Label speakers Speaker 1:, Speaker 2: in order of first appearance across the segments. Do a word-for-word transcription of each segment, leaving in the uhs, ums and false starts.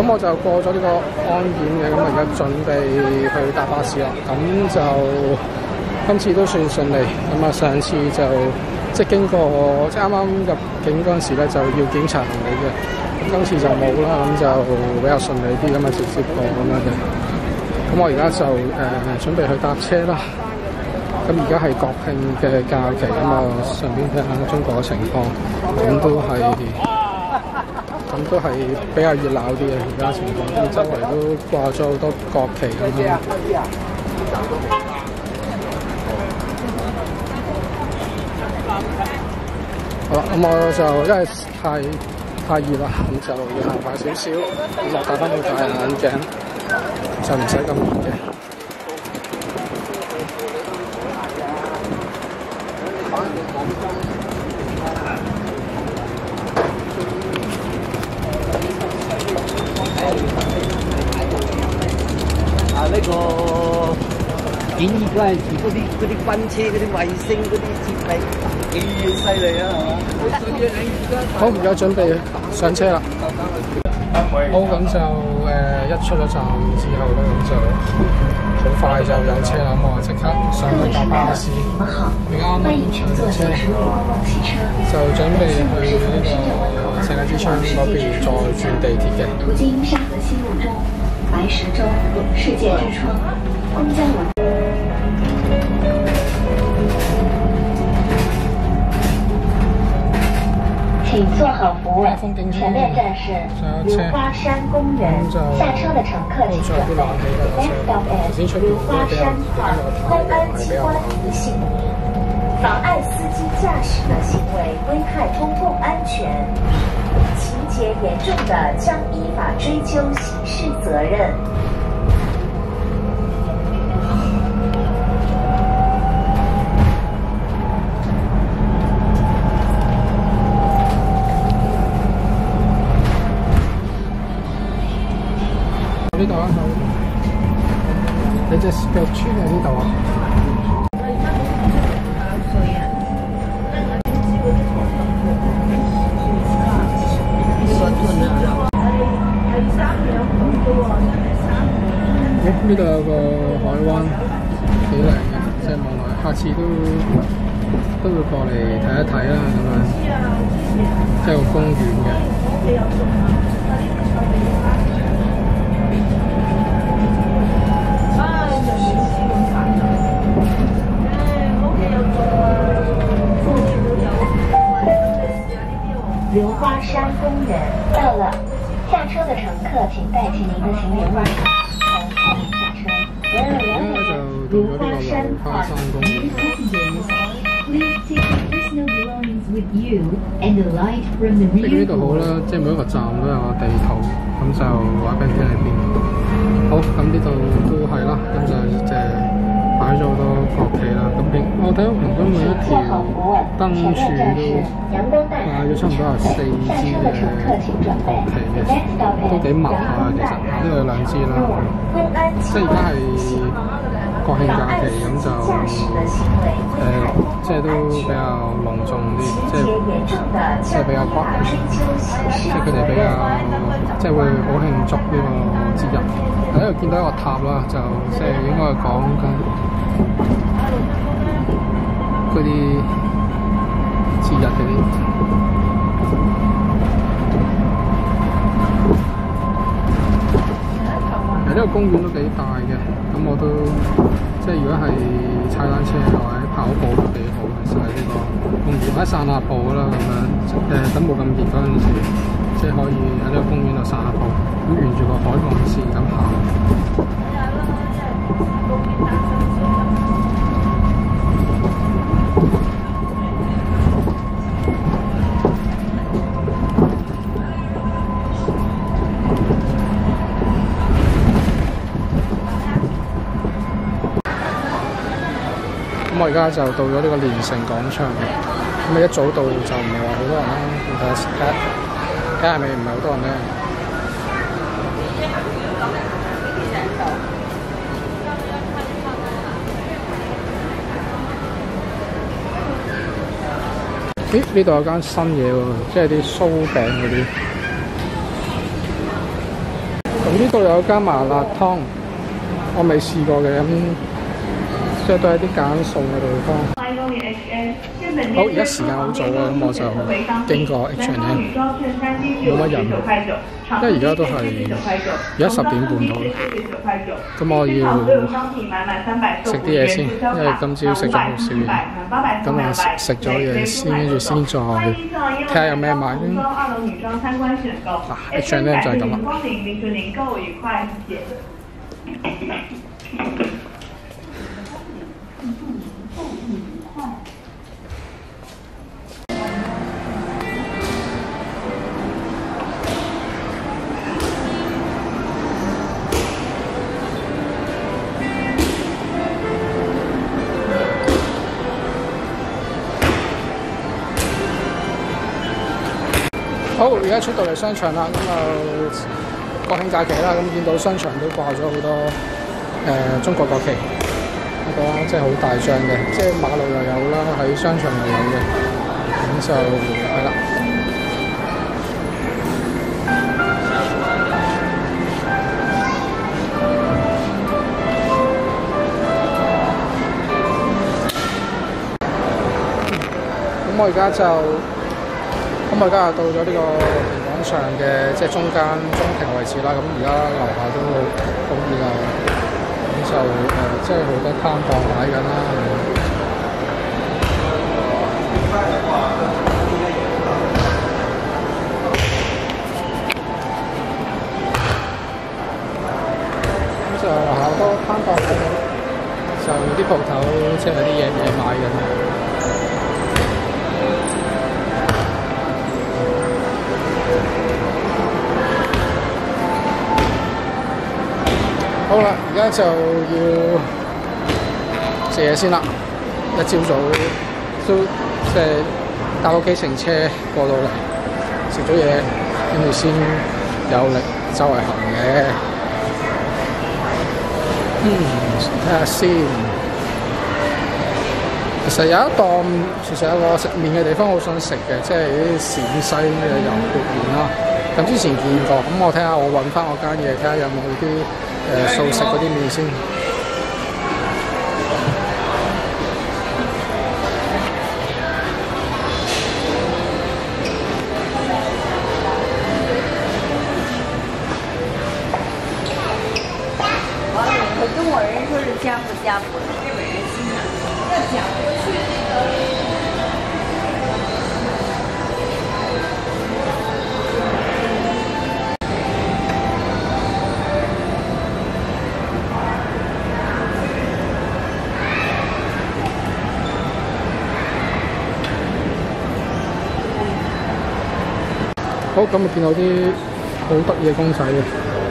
Speaker 1: 咁我就過咗呢個安檢嘅，咁而家準備去搭巴士啦。咁就今次都算順利。咁啊，上次就即係經過即係啱啱入境嗰陣時咧，就要檢查行李嘅。今次就冇啦，咁就比較順利啲，咁啊直接過咁樣嘅。咁我而家就誒、呃、準備去搭車啦。咁而家係國慶嘅假期，咁啊順便睇下中國嘅情況，咁都係。咁都係比較熱鬧啲嘅而家情況，咁周圍都掛咗好多國旗咁樣。好啦，咁我就因為太太熱啦，咁就要行快少少，咁我戴翻副大眼鏡，就唔使咁熱嘅。
Speaker 2: 啊！呢、這個檢疫嗰陣時，嗰啲嗰啲軍車、嗰啲衛星、嗰啲設備幾犀利啊，係嘛？
Speaker 1: 好，而家準備上車啦。好，咁就誒、呃、一出咗站之後咧，咁就好快就有車啦。咁我即刻上去搭巴士。而家啱啱上車，就準備去呢個世界之窗嗰邊再轉地鐵嘅。
Speaker 3: 途經沙河西路中。白石洲世界之窗公交网，请坐好扶稳。前面站是如花山公园，下车的乘客请准备。Next stop is 如花山旁公安机关提醒：妨碍司机驾驶的行为危害公共安全。情节严重的，将依法追究刑事责任。
Speaker 1: 呢度啊，你隻腳穿喺呢度啊？呢度有個海灣幾靚嘅，即係望落，下次都都會過嚟睇一睇啦，咁樣，即係個公園嘅。
Speaker 3: 如花山公园到了，下車的乘客請帶起您的行李物品。
Speaker 1: 而家就到咗呢個流花山公園。即係呢度好啦，即係每一個站都有個地圖，咁就話俾你聽喺邊。好，咁呢度都係啦，咁就即係擺咗好多國旗啦。咁平我睇到平均每一條燈柱都擺咗差唔多係四支嘅國旗嘅，都幾密啊！其實呢度有兩支啦，即係而家係國慶假期，咁就誒、呃，即係都比較隆重啲，即係即係比較關，即係佢哋比較即係會好慶祝呢個節日。喺度見到一個塔啦，就即係應該係講緊嗰啲節日嗰啲。呢個公園都幾大嘅，咁我都即係如果係踩單車或者跑步都幾好，其實喺呢個公園或者散下步啦咁樣，誒等冇咁熱嗰陣時，即係可以喺呢個公園度散下步，咁沿住個海岸線咁行。咁我而家就到咗呢個連城廣場嘅，咁啊一早到就唔係話好多人啦，睇下睇下睇下係咪唔係好多人咧？咦？呢度有間新嘢喎，即係啲酥餅嗰啲， 咁呢度有間麻辣湯，我未試過嘅，咁即係都係啲揀餸嘅地方。好，而家時間好早啦，咁我就經過 H and M， 冇乜人，因為而家都係而家十點半到啦。咁我要食啲嘢先，因為今朝食咗好少嘢。咁啊食食咗嘢先，跟住先再睇下有咩買先。啊 ，H and M 就係咁啦。好，而家出到嚟商場啦，咁就國慶假期啦，咁見到商場都掛咗好多誒、呃、中國國旗，一個即係好大張嘅，即係馬路又有啦，喺商場又有嘅，咁就係啦。咁我而家就。咁我而家又到咗呢個平廣場嘅即係中間中庭位置啦。咁而家樓下都好熱鬧，咁就誒、呃、即係好多攤檔擺緊啦。咁就樓下好多攤檔喺度，就啲鋪頭即係有啲嘢嘢買緊。好啦，而家就要食嘢先啦。一朝早都即係搭屋企乘車過到嚟，食咗嘢，跟住先有力周圍行嘅。嗯，睇下先。其實有一檔，其實有個食麵嘅地方好想食嘅，即係啲陝西嘅油潑麵啦。咁之前見過，咁我睇下我揾翻我間嘢，睇下有冇啲誒素食嗰啲麵先。
Speaker 4: 和中國人說是呷哺呷哺，日本人欣賞要呷哺去那個。
Speaker 1: 好，咁啊見到啲好得意嘅公仔嘅。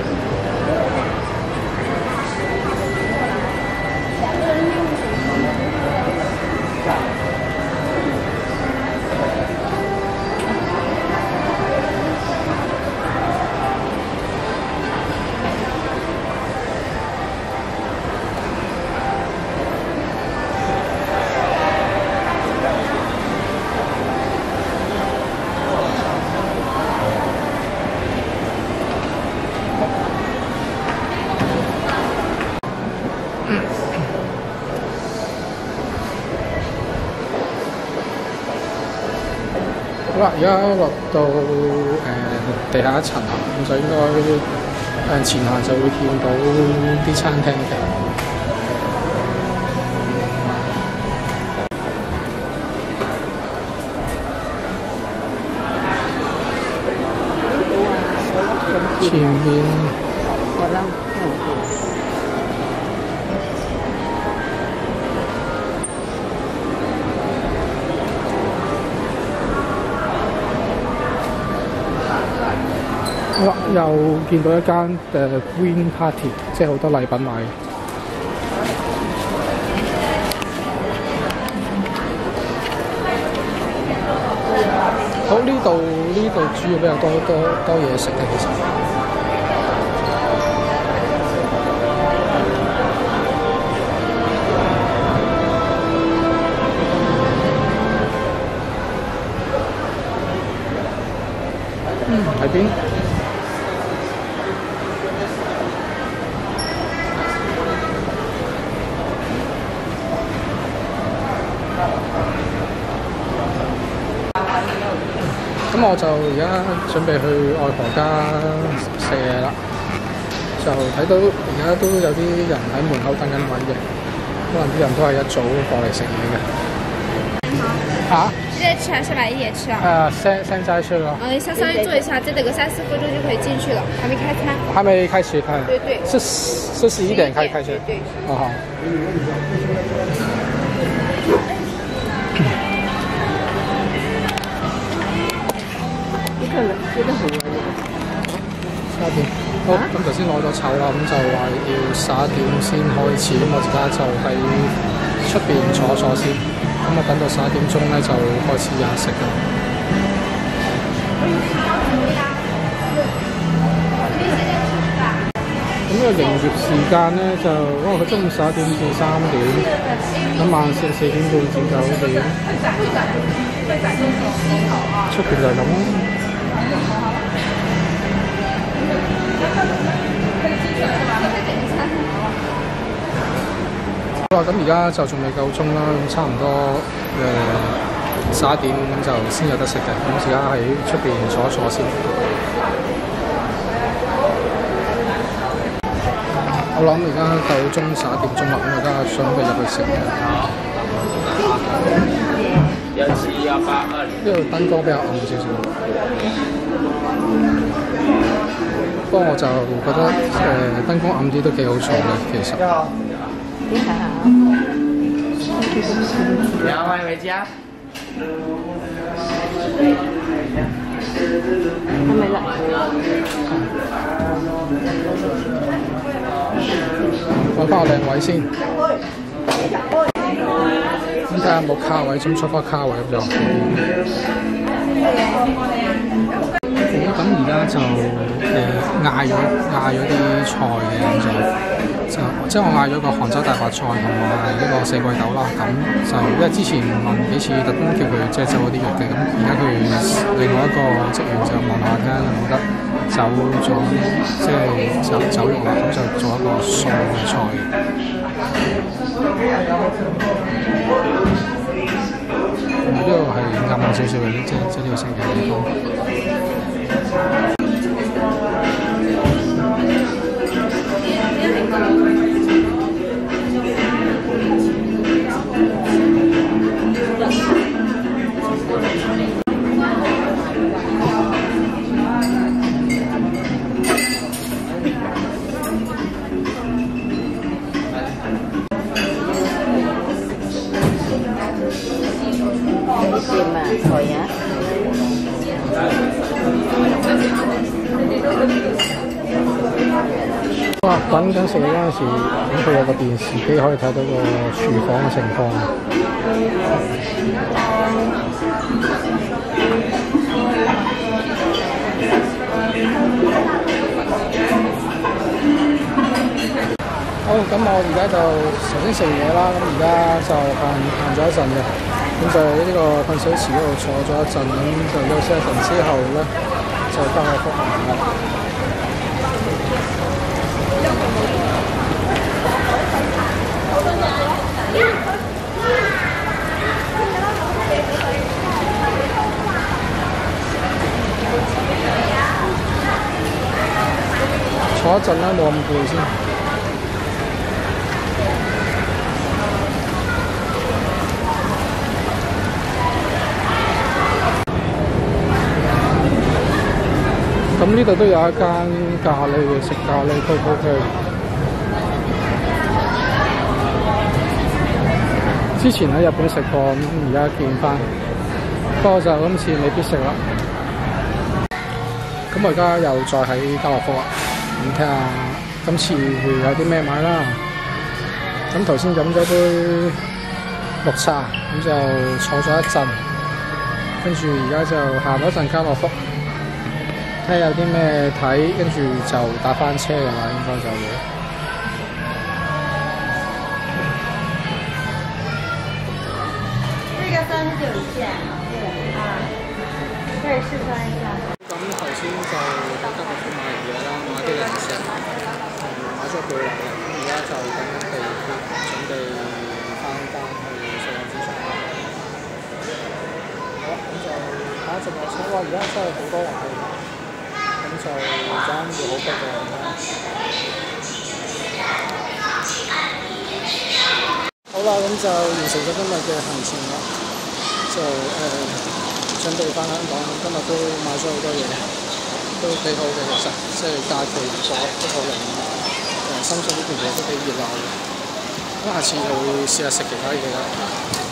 Speaker 1: 好啦，而家落到誒、呃、地下一層啦，咁就應該誒前行就會見到啲餐廳嘅。前面哇！又見到一間誒 Green Party， 即係好多禮品買。好，呢度呢度主要比較多多多嘢食嘅，其實。嗯，喺邊？ 咁我就而家準備去愛河家食嘢啦，就睇到而家都有啲人喺門口等緊位嘅，可能啲人都係一早過嚟食嘢嘅。啊？
Speaker 5: 直接吃还是晚一点吃啊？
Speaker 1: 呃，现现在是了。
Speaker 5: 嗯，稍稍微坐一下，再等个三四分钟就可以进去了，还没开餐。
Speaker 1: 还没开始开。
Speaker 5: 对对。
Speaker 1: 是是十一点开开始。
Speaker 5: 对对。
Speaker 1: 哦好。十一點。好，咁頭先攞咗籌啦，咁就話要十一點先開始，咁我而家就喺出邊坐坐先，咁我等到十一點鐘咧就開始飲食啦。咁呢個營業時間咧就，因為佢中午十一點至三點，咁晚上四點半至九點，出邊就係咁啦。好啦，咁而家就仲未夠鐘啦，咁差唔多誒十一點咁就先有得食嘅。咁而家喺出邊坐一坐先。我諗而家夠鐘十一點鐘啦，咁而家準備入去食嘢。一次一百二。呢度燈光比較暗少少。不過我就覺得誒、呃、燈光暗啲都幾好坐嘅，其實。
Speaker 4: 你好。
Speaker 2: 两位回家。
Speaker 4: 还没来。
Speaker 1: 揾翻個靚位先。咁睇下有冇卡位，咁出翻卡位咁就好啲。咁而家就誒嗌咗嗌咗啲菜嘅，咁就就即係我嗌咗個杭州大白菜同埋呢個四季豆啦。咁就因為之前問幾次，特登叫佢即係走嗰啲肉嘅，咁而家佢另外一個職員就問下睇下有冇得走咗即係走走肉啦，咁就做一個素嘅菜。同埋呢度係暗少少嘅，即係即係呢個食嘅地方。哇！等緊食嘢嗰陣時，咁佢有個電視機可以睇到個廚房嘅情況。好，咁我而家就頭先食完嘢啦，咁而家就行行咗一陣嘅，咁就喺呢個噴水池嗰度坐咗一陣，咁就休息一陣之後咧，就翻去福行啦。坐一陣啦，冇咁攰先。咁呢度都有一間咖喱嘅，食咖喱都 OK。之前喺日本食過，咁而家見翻，不過就今次未必食啦。咁我而家又再喺家樂福啦，咁睇下今次會有啲咩買啦。咁頭先飲咗杯綠茶，咁就坐咗一陣，跟住而家就行咗一陣家樂福，睇下有啲咩睇，跟住就搭翻車㗎啦，應該就會。
Speaker 4: 這個三十九一件，啊，可以試穿一下。
Speaker 1: 咁頭先就喺家樂福買完嘢啦，買啲零食，買咗句嚟嘅，咁而家就等緊地鐵，準備翻返去上海市場。好，咁就。 下一直落車，哇！而家真係好多位，咁就而家要好逼嘅。好啦，咁就完成咗今日嘅行程啦，就誒、呃、準備翻香港。今日都買咗好多嘢，都幾好嘅。其實即係假期過一個零誒深水呢邊嘢都幾熱鬧嘅。咁下次就會試下食其他嘢啦。